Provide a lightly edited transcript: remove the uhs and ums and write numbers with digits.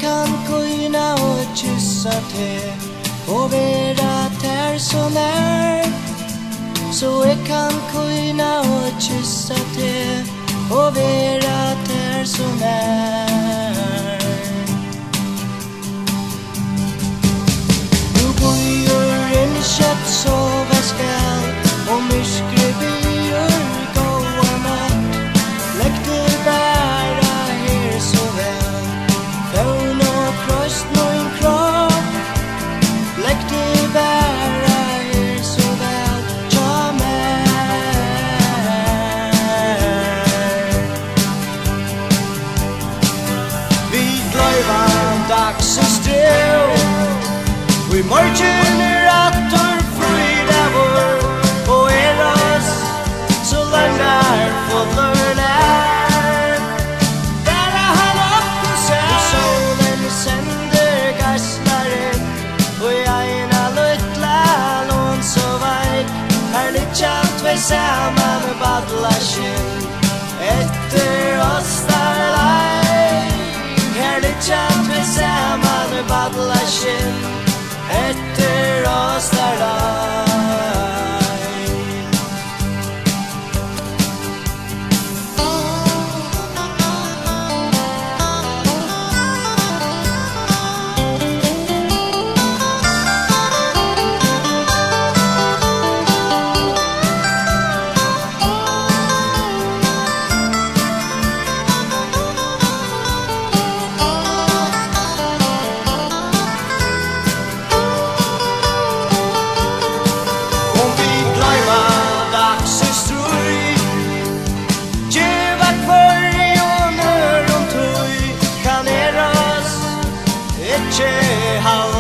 kan kujna og kyssa te og vera ter så nær. Så jeg kan kujna og kyssa te og vera ter så nær. Nu bor en kjøtt så hva skal og myskre byer gåa natt. Legg det bæra her så vel, faun og trøst noen kropp. Legg det bæra her så vel, tja mer. Vi gløyva dagsens drev, vi morgen attor frydavur, og oss så langar fuller nær. Bæra han opp og sær, solen sender gaslaren, og jeg luttla lån så veit. Her littja tvei saman og badla skinn, etter oss der leik. Her littja tvei saman og badla skinn, etter oss der leik. How